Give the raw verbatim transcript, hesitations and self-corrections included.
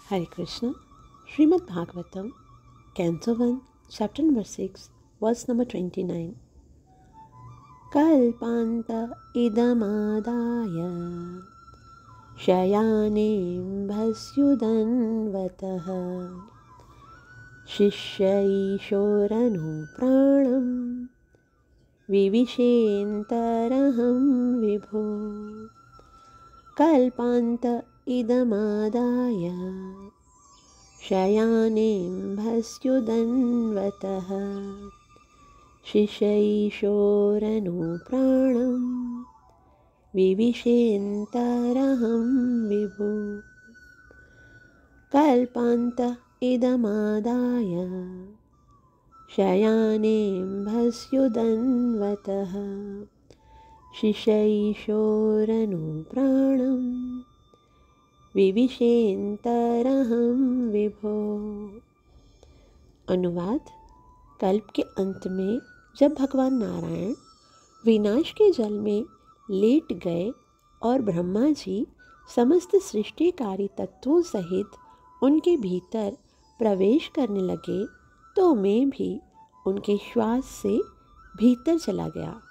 Hare Krishna, Srimad Bhagavatam, Canto one, Chapter number six, Verse number twenty-nine. Kalpanta idamadaya shayanim bhasyudanvataha shishyaishoranu pranam vivishentaraham vibho. Kalpanta idamadaya shayanim bhasyudanvataha shishyaishoranu pranam vivishentaraham vibho. Kalpanta idamadaya shayanim bhasyudanvataha shishyaishoranu pranam विविशेंतरहम विभो। अनुवाद। कल्प के अंत में जब भगवान नारायण विनाश के जल में लेट गए और ब्रह्मा जी समस्त सृष्टिकारी तत्वों सहित उनके भीतर प्रवेश करने लगे, तो मैं भी उनके श्वास से भीतर चला गया।